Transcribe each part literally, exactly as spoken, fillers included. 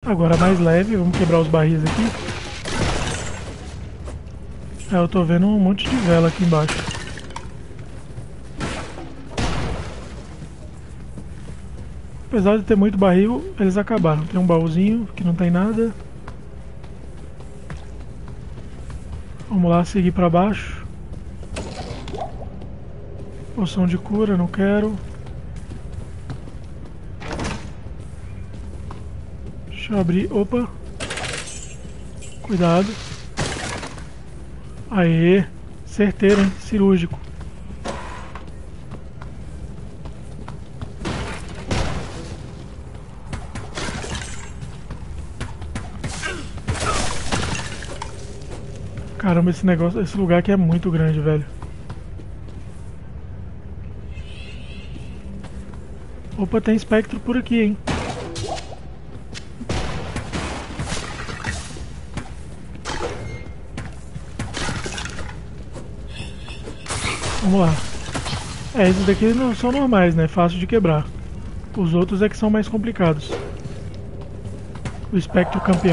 Agora mais leve, vamos quebrar os barris aqui. É, eu tô vendo um monte de vela aqui embaixo. Apesar de ter muito barril, eles acabaram. Tem um baúzinho que não tem nada. Vamos lá, seguir pra baixo. Poção de cura, não quero. Deixa eu abrir. Opa! Cuidado. Aê! Certeiro, hein? Cirúrgico. Caramba, esse negócio, esse lugar aqui é muito grande, velho. Opa, tem espectro por aqui, hein? Vamos lá. É, esses daqui não são normais, né? Fácil de quebrar. Os outros é que são mais complicados. O espectro campeão.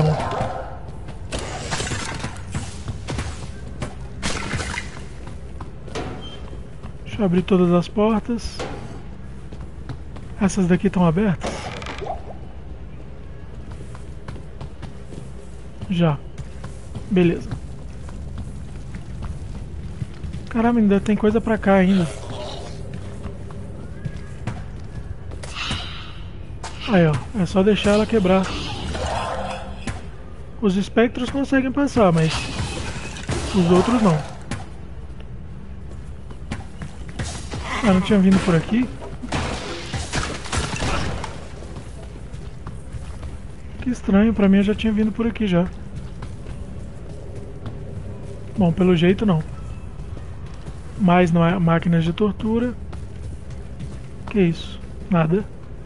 Deixa eu abrir todas as portas. Essas daqui estão abertas? Já. Beleza. Caramba, ainda tem coisa pra cá ainda. Aí, ó. É só deixar ela quebrar. Os espectros conseguem passar, mas os outros não. Ah, não tinha vindo por aqui? Que estranho, pra mim eu já tinha vindo por aqui já. Bom, pelo jeito não. Mais máquinas de tortura. Que isso? Nada.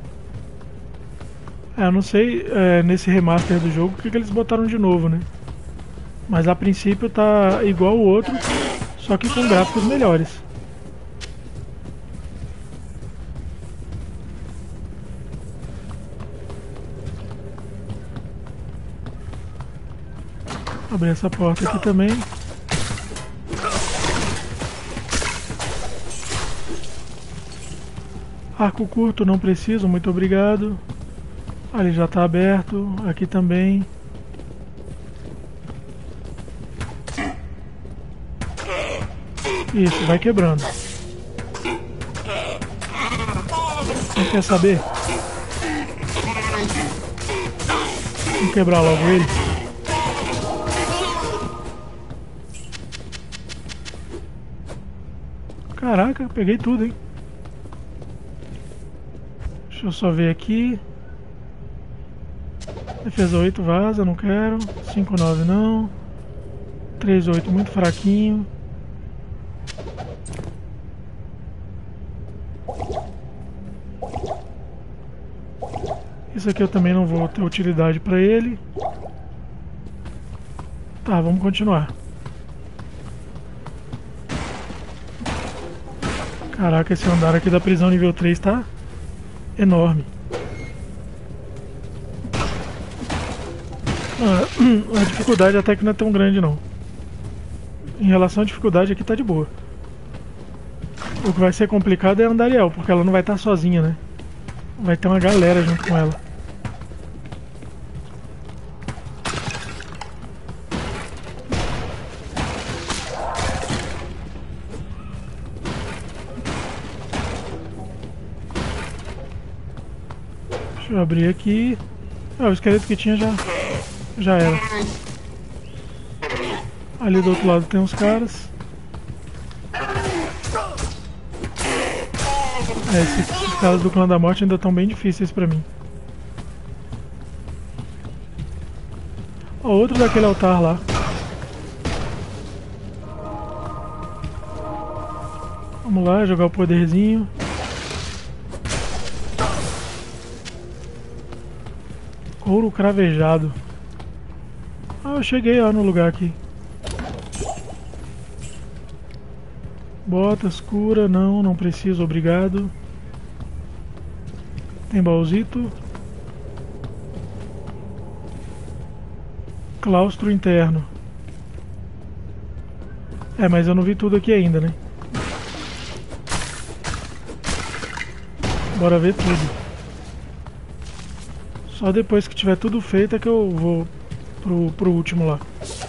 É, eu não sei é, nesse remaster do jogo o que, que eles botaram de novo, né? Mas a princípio tá igual o outro, só que com gráficos melhores. Abrir essa porta aqui também. Arco curto não preciso, muito obrigado. Ali já está aberto, aqui também. Isso, vai quebrando. Não quer saber? Vamos quebrar logo ele. Caraca, peguei tudo, hein? Deixa eu só ver aqui. Defesa oito vaza, não quero. cinco nove não. três oito muito fraquinho. Isso aqui eu também não vou ter utilidade para ele. Tá, vamos continuar. Caraca, esse andar aqui da prisão nível três tá enorme. Ah, a dificuldade até que não é tão grande não. Em relação à dificuldade aqui tá de boa. O que vai ser complicado é a Andariel, porque ela não vai estar sozinha, né? Vai ter uma galera junto com ela. Deixa eu abrir aqui. Ah, o esqueleto que tinha já, já era. Ali do outro lado tem uns caras. É, esses, esses caras do clã da morte ainda estão bem difíceis pra mim. Ó, outro daquele altar lá. Vamos lá, jogar o poderzinho. Ouro cravejado. Ah, eu cheguei ó, no lugar aqui. Botas, cura, não, não preciso, obrigado. Tem baúzito. Claustro interno. É, mas eu não vi tudo aqui ainda, né? Bora ver tudo. Só depois que tiver tudo feito é que eu vou pro, pro último lá.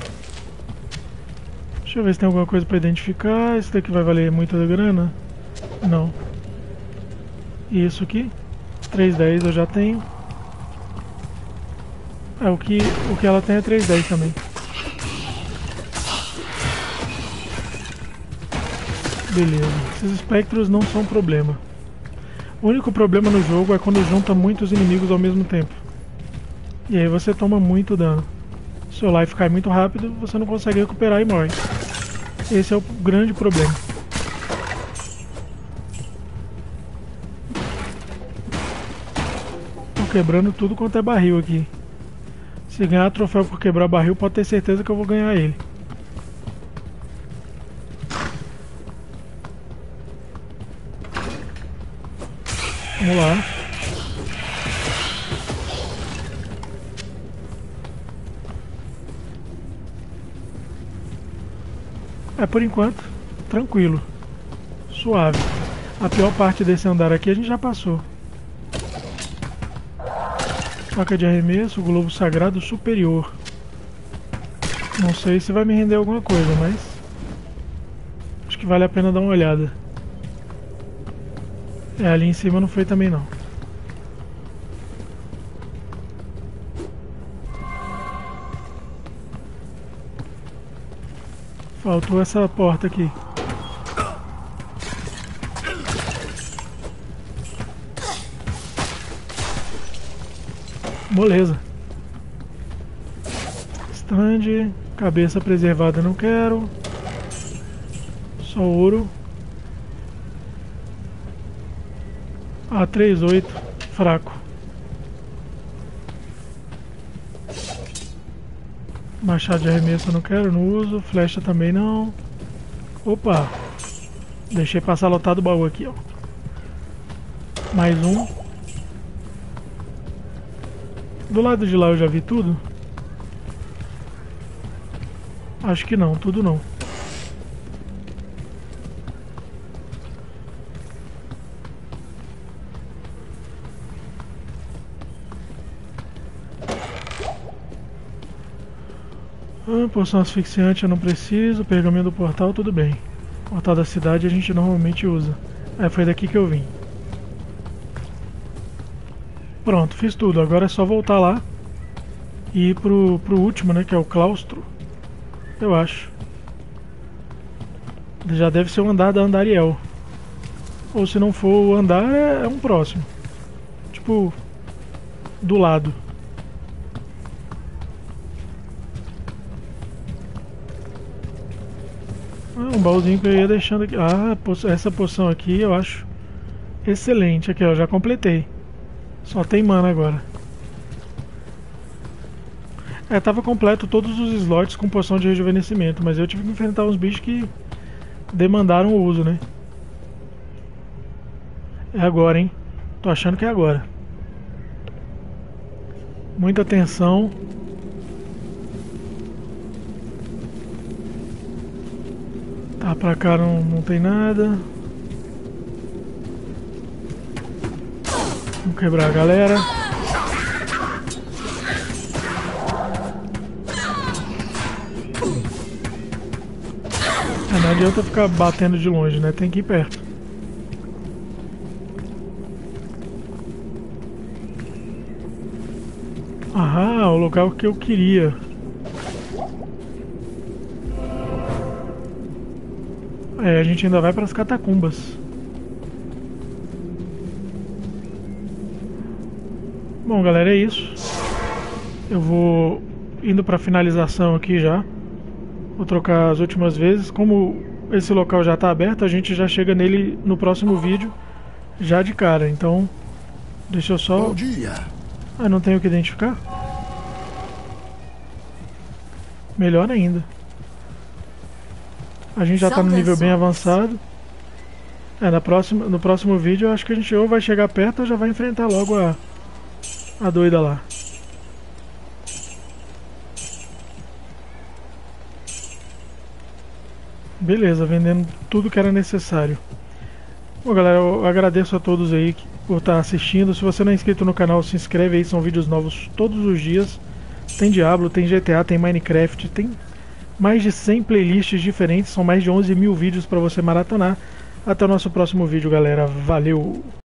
Deixa eu ver se tem alguma coisa pra identificar. Esse daqui vai valer muita grana? Não. E isso aqui? três dez eu já tenho. É, o que, o que ela tem é três dez também. Beleza. Esses espectros não são problema. O único problema no jogo é quando junta muitos inimigos ao mesmo tempo. E aí você toma muito dano. Se seu life cai muito rápido, você não consegue recuperar e morre. Esse é o grande problema. Tô quebrando tudo quanto é barril aqui. Se ganhar troféu por quebrar barril, pode ter certeza que eu vou ganhar ele. Vamos lá. É, por enquanto, tranquilo. Suave. A pior parte desse andar aqui a gente já passou. Faca de arremesso, globo sagrado superior. Não sei se vai me render alguma coisa, mas acho que vale a pena dar uma olhada. É, ali em cima não foi também não. Faltou essa porta aqui. Beleza. Stand, cabeça preservada não quero. Só ouro. A trinta e oito, fraco. Machado de arremesso eu não quero, não uso. Flecha também não. Opa! Deixei passar lotado o baú aqui, ó. Mais um. Do lado de lá eu já vi tudo? Acho que não, tudo não. Ah, poção asfixiante eu não preciso. Pergaminho do portal, tudo bem. Portal da cidade a gente normalmente usa. É, foi daqui que eu vim. Pronto, fiz tudo. Agora é só voltar lá e ir pro, pro último, né? Que é o claustro. Eu acho. Já deve ser o andar da Andariel. Ou se não for o andar, é, é um próximo. Tipo, do lado. Ah, um baúzinho que eu ia deixando aqui. Ah, essa poção aqui eu acho excelente. Aqui, ó, já completei. Só tem mana agora. É, tava completo todos os slots com poção de rejuvenescimento, mas eu tive que enfrentar uns bichos que demandaram o uso, né? É agora, hein? Tô achando que é agora. Muita atenção. Tá, pra cá não, não tem nada. Vamos quebrar a galera. É, não adianta ficar batendo de longe, né? Tem que ir perto. Ah, o local que eu queria. É, a gente ainda vai para as catacumbas. Bom, galera, é isso. Eu vou indo para finalização aqui já. Vou trocar as últimas vezes. Como esse local já está aberto, a gente já chega nele no próximo vídeo, já de cara. Então, deixa eu só... Bom dia. Ah, não tenho o que identificar? Melhor ainda. A gente já está no nível bem avançado. É, na próxima, no próximo vídeo eu acho que a gente ou vai chegar perto ou já vai enfrentar logo a, a doida lá. Beleza, vendendo tudo que era necessário. Bom, galera, eu agradeço a todos aí por estar assistindo. Se você não é inscrito no canal, se inscreve aí, são vídeos novos todos os dias. Tem Diablo, tem G T A, tem Minecraft, tem mais de cem playlists diferentes, são mais de onze mil vídeos para você maratonar. Até o nosso próximo vídeo, galera. Valeu!